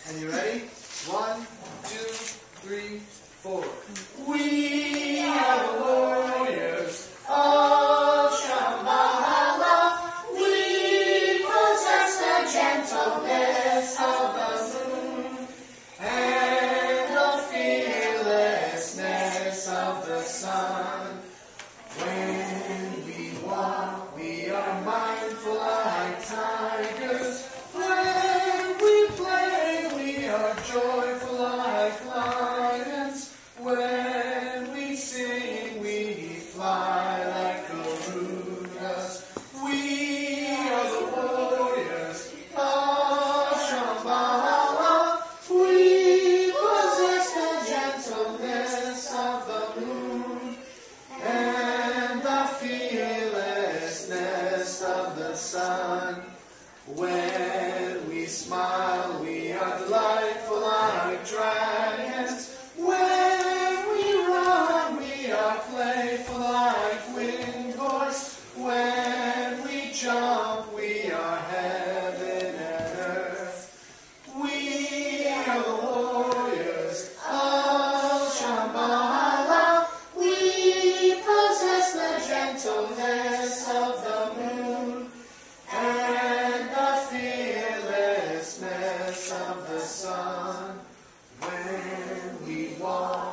And you ready? 1, 2, 3, 4. We are the warriors of Shambhala. We possess the gentleness of the moon and the fearlessness of the sun. When we walk, we are mindful like tigers. When we play, we are joyful like lions. When we sing, we fly like garudas. We are the warriors of Shambhala. We possess the gentleness of the moon and the fearlessness of the sun. When we smile, we are delightful like dragons. When we run, we are playful like winged horse. When we jump, we are heaven and earth. We are the warriors of Shambhala. We possess the gentleness of the moon and the fearlessness of the sun. When we walk,